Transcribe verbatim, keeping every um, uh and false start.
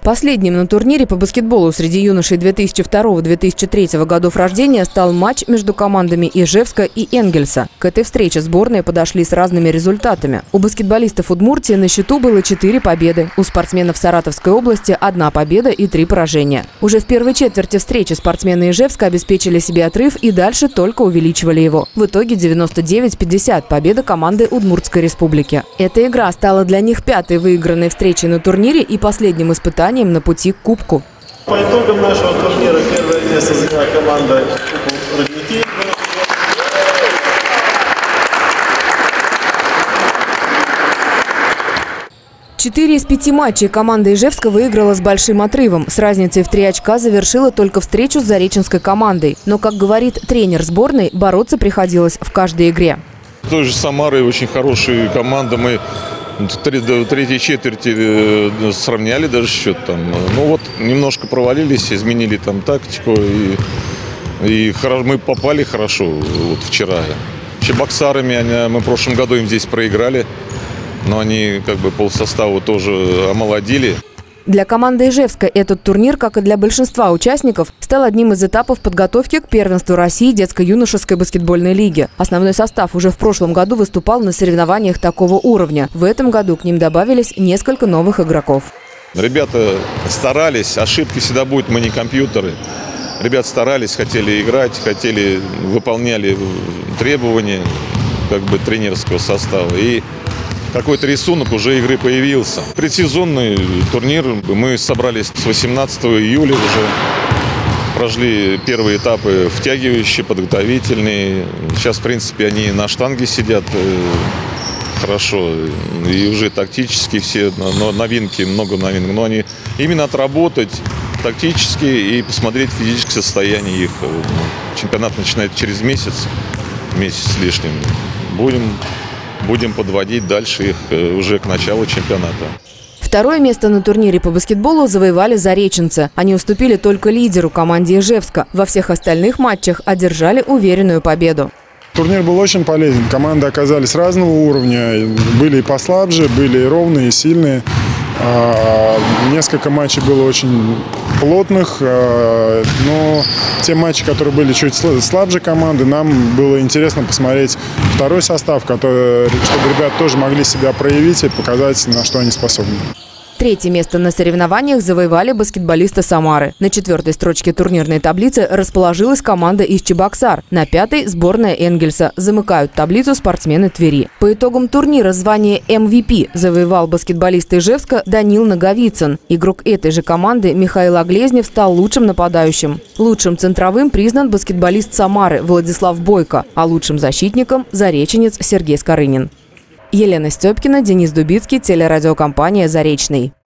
Последним на турнире по баскетболу среди юношей две тысячи второго — две тысячи третьего годов рождения стал матч между командами Ижевска и Энгельса. К этой встрече сборные подошли с разными результатами. У баскетболистов Удмуртии на счету было четыре победы, у спортсменов Саратовской области одна победа и три поражения. Уже в первой четверти встречи спортсмены Ижевска обеспечили себе отрыв и дальше только увеличивали его. В итоге девяносто девять — пятьдесят победа команды Удмуртской республики. Эта игра стала для них пятой выигранной встречей на турнире и последним испытанием на пути к кубку. По итогам нашего турнира первое место заняла команда «Родники». Четыре из пяти матчей команда Ижевска выиграла с большим отрывом. С разницей в три очка завершила только встречу с зареченской командой. Но, как говорит тренер сборной, бороться приходилось в каждой игре. Той же Самары очень хорошая команда. Мы до третьей четверти сравняли даже счет там. Ну вот немножко провалились, изменили там тактику и, и мы попали хорошо вот вчера. Чебоксарами они, мы в прошлом году им здесь проиграли, но они как бы полсостава тоже омолодили. Для команды Ижевска этот турнир, как и для большинства участников, стал одним из этапов подготовки к первенству России детско-юношеской баскетбольной лиги. Основной состав уже в прошлом году выступал на соревнованиях такого уровня. В этом году к ним добавились несколько новых игроков. Ребята старались, ошибки всегда будут, мы не компьютеры. Ребята старались, хотели играть, хотели, выполняли требования как бы тренерского состава. И какой-то рисунок уже игры появился. Предсезонный турнир. Мы собрались с восемнадцатого июля уже. Прошли первые этапы втягивающие, подготовительные. Сейчас, в принципе, они на штанге сидят хорошо. И уже тактически все новинки, много новинок. Но они именно отработать тактически и посмотреть физическое состояние их. Чемпионат начинает через месяц, месяц с лишним. Будем... Будем подводить дальше их уже к началу чемпионата. Второе место на турнире по баскетболу завоевали зареченцы. Они уступили только лидеру команде Ижевска. Во всех остальных матчах одержали уверенную победу. Турнир был очень полезен. Команды оказались разного уровня. Были и послабже, были и ровные, и сильные. Несколько матчей было очень плотных, но те матчи, которые были чуть слабже команды, нам было интересно посмотреть второй состав, который, чтобы ребята тоже могли себя проявить и показать, на что они способны. Третье место на соревнованиях завоевали баскетболисты Самары. На четвертой строчке турнирной таблицы расположилась команда из Чебоксар. На пятой – сборная Энгельса. Замыкают таблицу спортсмены Твери. По итогам турнира звание эм ви пи завоевал баскетболист Ижевска Данил Наговицын. Игрок этой же команды Михаил Оглезнев стал лучшим нападающим. Лучшим центровым признан баскетболист Самары Владислав Бойко, а лучшим защитником – зареченец Сергей Скорынин. Елена Степкина, Денис Дубицкий, телерадиокомпания «Заречный».